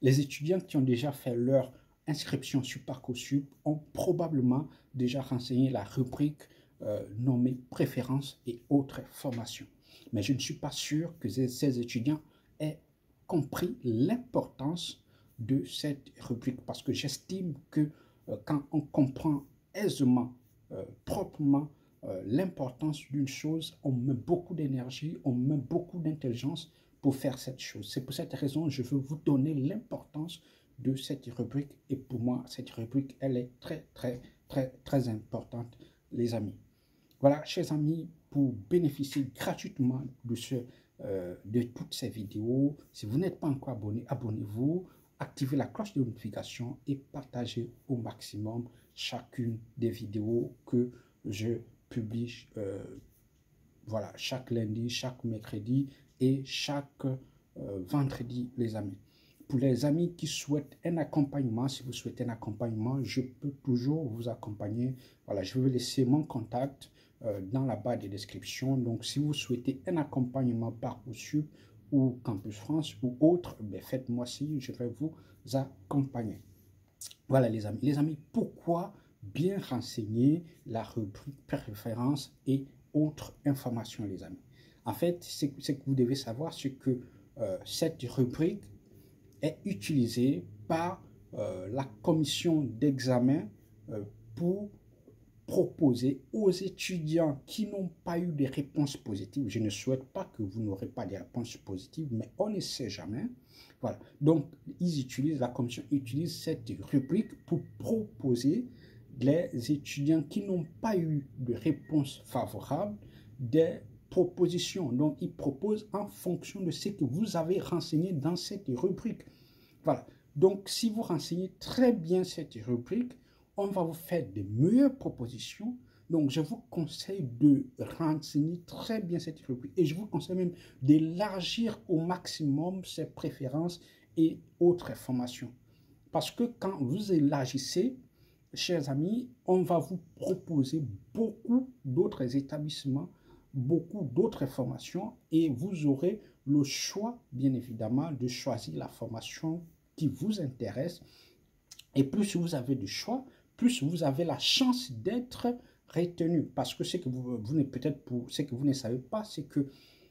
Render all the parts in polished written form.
Les étudiants qui ont déjà fait leur inscription sur Parcoursup ont probablement déjà renseigné la rubrique nommée préférences et autres formations. Mais je ne suis pas sûr que ces étudiants aient compris l'importance de cette rubrique parce que j'estime que quand on comprend aisément, proprement l'importance d'une chose, on met beaucoup d'énergie, on met beaucoup d'intelligence pour faire cette chose. C'est pour cette raison que je veux vous donner l'importance de cette rubrique. Et pour moi, cette rubrique, elle est très, très, très, très importante, les amis. Voilà, chers amis, pour bénéficier gratuitement de toutes ces vidéos, si vous n'êtes pas encore abonné, abonnez-vous, activez la cloche de notification et partagez au maximum chacune des vidéos que je publie voilà, chaque lundi, chaque mercredi et chaque vendredi, les amis. Pour les amis qui souhaitent un accompagnement, si vous souhaitez un accompagnement, je peux toujours vous accompagner. Voilà, je vais laisser mon contact dans la barre de description. Donc, si vous souhaitez un accompagnement Parcoursup ou Campus France ou autre, ben faites-moi signe, je vais vous accompagner. Voilà, les amis. Les amis, pourquoi bien renseigner la rubrique préférences et autres informations, les amis? En fait, ce que vous devez savoir, c'est que cette rubrique est utilisée par la commission d'examen pour proposer aux étudiants qui n'ont pas eu de réponses positives. Je ne souhaite pas que vous n'aurez pas de réponses positives, mais on ne sait jamais. Voilà. Donc, la commission utilise cette rubrique pour proposer les étudiants qui n'ont pas eu de réponse favorable des propositions. Donc, ils proposent en fonction de ce que vous avez renseigné dans cette rubrique. Voilà. Donc, si vous renseignez très bien cette rubrique, on va vous faire de meilleures propositions. Donc, je vous conseille de renseigner très bien cette rubrique et je vous conseille même d'élargir au maximum ses préférences et autres informations. Parce que quand vous élargissez, chers amis, on va vous proposer beaucoup d'autres établissements, beaucoup d'autres formations et vous aurez le choix, bien évidemment, de choisir la formation qui vous intéresse. Et plus vous avez du choix, plus vous avez la chance d'être retenu. Parce que ce que peut-être pour ce que vous ne savez pas, c'est que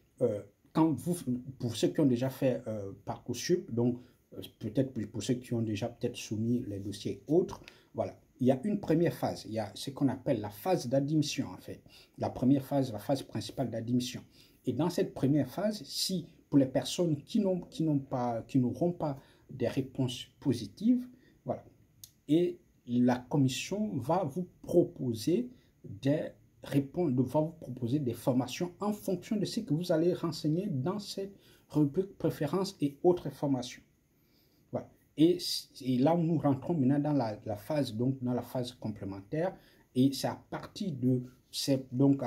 pour ceux qui ont déjà fait Parcoursup, donc peut-être pour ceux qui ont déjà peut-être soumis les dossiers autres, voilà, il y a une première phase, il y a ce qu'on appelle la phase d'admission en fait. La première phase, la phase principale d'admission. Et dans cette première phase, si pour les personnes qui n'auront pas des réponses positives, voilà, et la commission va vous proposer des formations en fonction de ce que vous allez renseigner dans cette rubrique préférences et autres formations. Voilà. Et là, nous rentrons maintenant dans la phase complémentaire et c'est à partir de ces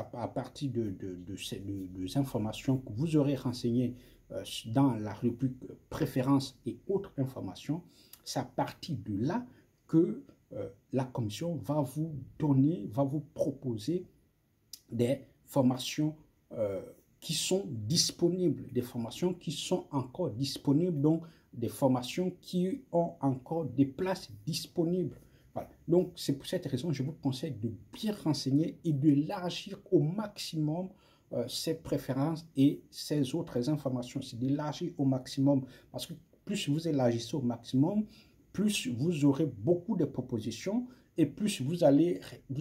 informations que vous aurez renseignées dans la rubrique préférences et autres informations, c'est à partir de là que la commission va vous proposer des formations qui sont disponibles, des formations qui sont encore disponibles, donc des formations qui ont encore des places disponibles. Voilà. Donc, c'est pour cette raison que je vous conseille de bien renseigner et d'élargir au maximum ces préférences et ces autres informations. C'est d'élargir au maximum parce que plus vous élargissez au maximum, plus vous aurez beaucoup de propositions et plus vous allez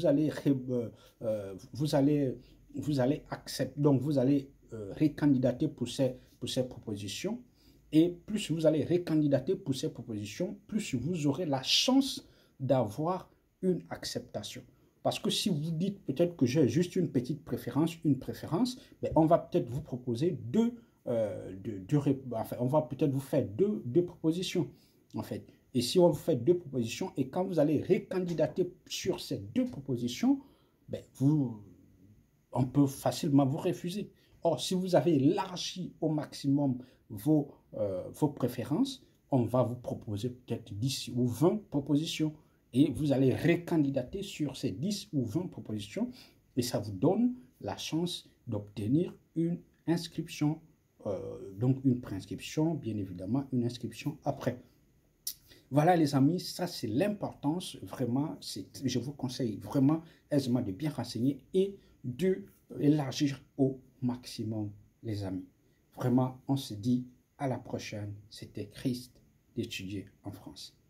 accepter, donc vous allez recandidater pour ces propositions. Et plus vous allez recandidater pour ces propositions, plus vous aurez la chance d'avoir une acceptation. Parce que si vous dites peut-être que j'ai juste une petite préférence, ben on va peut-être vous proposer on va peut-être vous faire deux propositions, en fait. Et si on vous fait deux propositions, et quand vous allez recandidater sur ces deux propositions, ben on peut facilement vous refuser. Or, si vous avez élargi au maximum vos préférences, on va vous proposer peut-être 10 ou 20 propositions. Et vous allez recandidater sur ces 10 ou 20 propositions. Et ça vous donne la chance d'obtenir une inscription. Donc une préinscription, bien évidemment, une inscription après. Voilà les amis, ça c'est l'importance vraiment, je vous conseille vraiment aisément de bien renseigner et de élargir au maximum les amis. Vraiment, on se dit à la prochaine, c'était Christ d'étudier en France.